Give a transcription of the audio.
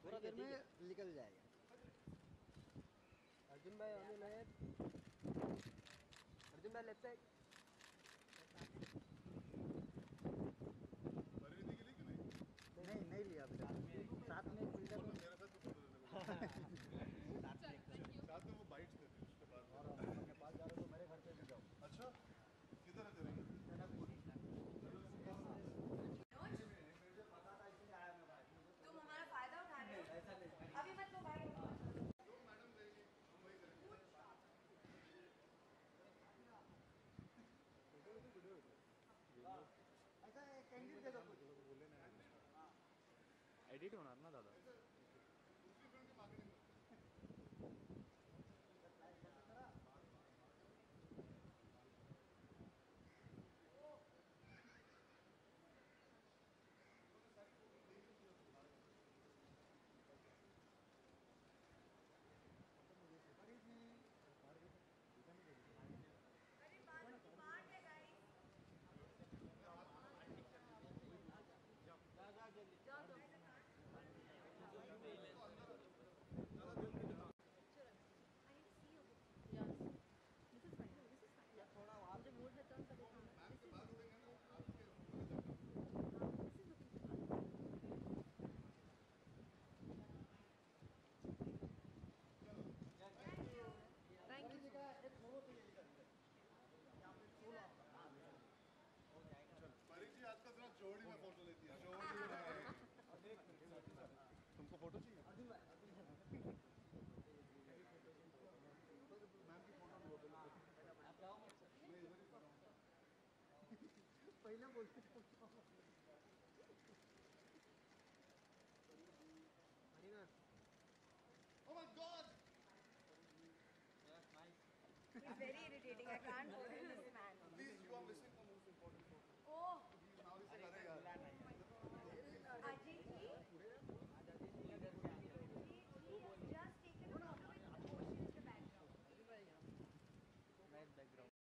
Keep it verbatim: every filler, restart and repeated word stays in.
थोड़ा देर में निकल जाएगा। अर्जुन भाई ऑन लेफ्ट, अर्जुन भाई लेफ्ट साइड। परिणीति के लिए कि नहीं? नहीं नहीं लिया अभी तक। साथ में एक बिल्डर मेरे साथ तो फोटो लेने साथ में वो बाइट्स देते हैं उसके बाद। और अपने पास जा रहे हो तो मेरे घर पे भी जाओ। अच्छा किधर है तेरा? तुम हमारा फायदा उठा रहे हो। अभी मत लो भाई। मैडम देगी हम वही करेंगे। ऐसा कैंडीड दे दो कुछ। एडिट होणार ना दादा? दूसरी फिल्म की मार्केटिंग अरे स्मार्ट है गाइस। जाओ जाओ। थोड़ा वहाँ मुझे मूड है टर्न का देखना। मैम के पास देंगे ना आपके थैंक यू। परिची आजकल जरा जोड़ी में फोटो लेती है। जोड़ी तुमको फोटो चाहिए? मैम की फोटो पहले बोलते Oh my God! He's very irritating. I can't hold him.